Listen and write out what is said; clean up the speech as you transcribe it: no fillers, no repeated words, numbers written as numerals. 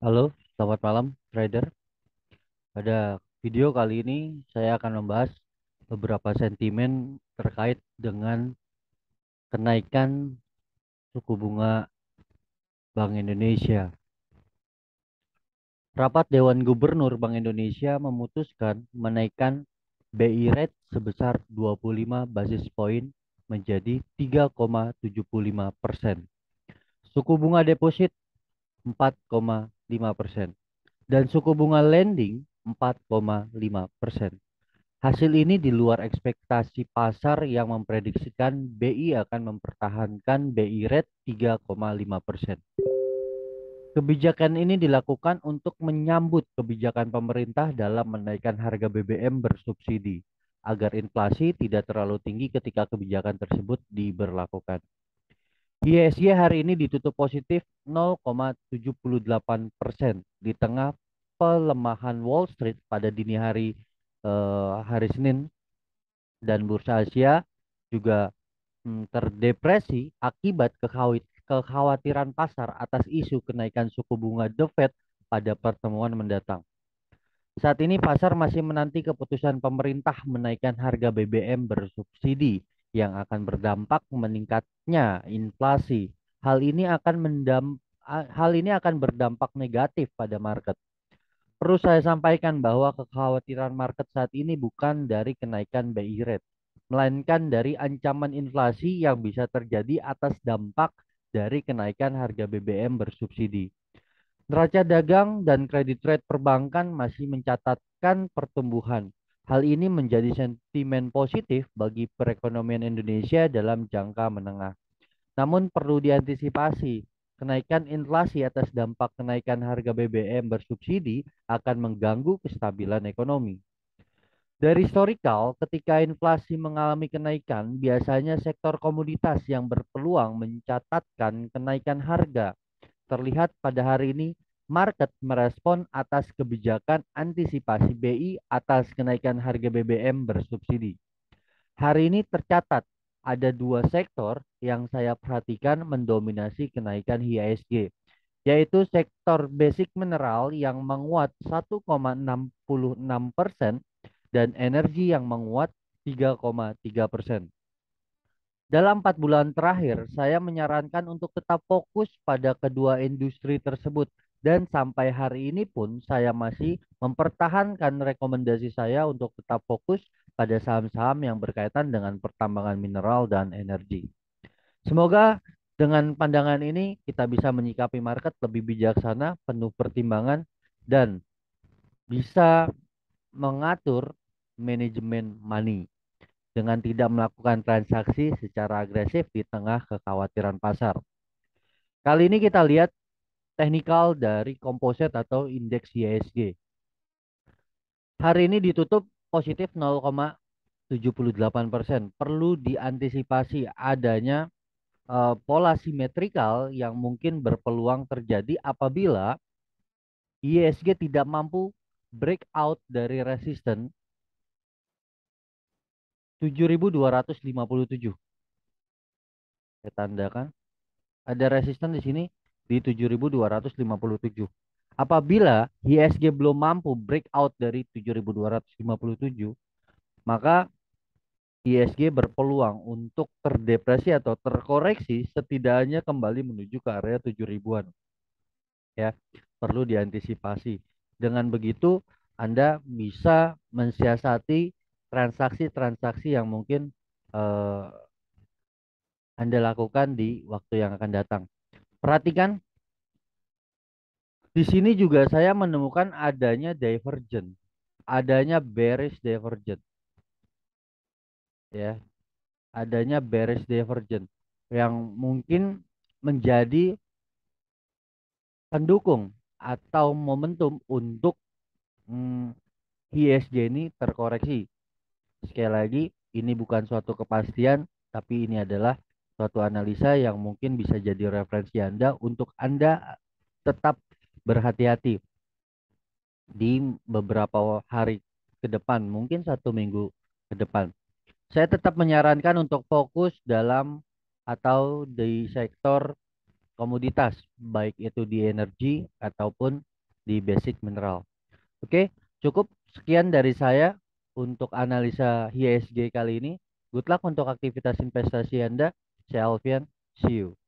Halo, selamat malam trader. Pada video kali ini saya akan membahas beberapa sentimen terkait dengan kenaikan suku bunga Bank Indonesia. Rapat Dewan Gubernur Bank Indonesia memutuskan menaikkan BI rate sebesar 25 basis point menjadi 3,75%. Suku bunga deposit 4,5% dan suku bunga lending 4,5%. Hasil ini di luar ekspektasi pasar yang memprediksikan BI akan mempertahankan BI rate 3,5%. Kebijakan ini dilakukan untuk menyambut kebijakan pemerintah dalam menaikkan harga BBM bersubsidi agar inflasi tidak terlalu tinggi ketika kebijakan tersebut diberlakukan. IHSG hari ini ditutup positif 0,78% di tengah pelemahan Wall Street pada dini hari hari Senin, dan bursa Asia juga terdepresi akibat kekhawatiran pasar atas isu kenaikan suku bunga The Fed pada pertemuan mendatang. Saat ini pasar masih menanti keputusan pemerintah menaikkan harga BBM bersubsidi yang akan berdampak meningkatnya inflasi. Hal ini akan berdampak negatif pada market. Perlu saya sampaikan bahwa kekhawatiran market saat ini bukan dari kenaikan BI rate, melainkan dari ancaman inflasi yang bisa terjadi atas dampak dari kenaikan harga BBM bersubsidi. Neraca dagang dan kredit rate perbankan masih mencatatkan pertumbuhan. Hal ini menjadi sentimen positif bagi perekonomian Indonesia dalam jangka menengah. Namun perlu diantisipasi, kenaikan inflasi atas dampak kenaikan harga BBM bersubsidi akan mengganggu kestabilan ekonomi. Dari historikal, ketika inflasi mengalami kenaikan, biasanya sektor komoditas yang berpeluang mencatatkan kenaikan harga. Terlihat pada hari ini, market merespon atas kebijakan antisipasi BI atas kenaikan harga BBM bersubsidi. Hari ini tercatat ada dua sektor yang saya perhatikan mendominasi kenaikan IHSG, yaitu sektor basic mineral yang menguat 1,66% dan energi yang menguat 3,3%. Dalam 4 bulan terakhir, saya menyarankan untuk tetap fokus pada kedua industri tersebut. Dan sampai hari ini pun saya masih mempertahankan rekomendasi saya untuk tetap fokus pada saham-saham yang berkaitan dengan pertambangan mineral dan energi. Semoga dengan pandangan ini kita bisa menyikapi market lebih bijaksana, penuh pertimbangan, dan bisa mengatur manajemen money dengan tidak melakukan transaksi secara agresif di tengah kekhawatiran pasar. Kali ini kita lihat teknikal dari composite atau indeks IHSG. Hari ini ditutup positif 0,78%. Perlu diantisipasi adanya pola simetrikal yang mungkin berpeluang terjadi apabila IHSG tidak mampu breakout dari resisten 7.257. Saya tandakan ada resisten di sini di 7.257. Apabila IHSG belum mampu breakout dari 7.257, maka IHSG berpeluang untuk terdepresi atau terkoreksi setidaknya kembali menuju ke area 7 ribuan. Ya, perlu diantisipasi. Dengan begitu, Anda bisa mensiasati transaksi-transaksi yang mungkin eh, Anda lakukan di waktu yang akan datang. Perhatikan, di sini juga saya menemukan adanya divergent, adanya bearish divergent, ya, adanya bearish divergent yang mungkin menjadi pendukung atau momentum untuk hmm, ISG ini terkoreksi. Sekali lagi, ini bukan suatu kepastian, tapi ini adalah suatu analisa yang mungkin bisa jadi referensi Anda untuk Anda tetap berhati-hati di beberapa hari ke depan, mungkin 1 minggu ke depan. Saya tetap menyarankan untuk fokus dalam atau di sektor komoditas, baik itu di energi ataupun di basic mineral. Oke, cukup sekian dari saya untuk analisa IHSG kali ini. Good luck untuk aktivitas investasi Anda. Saya Alfian, see you.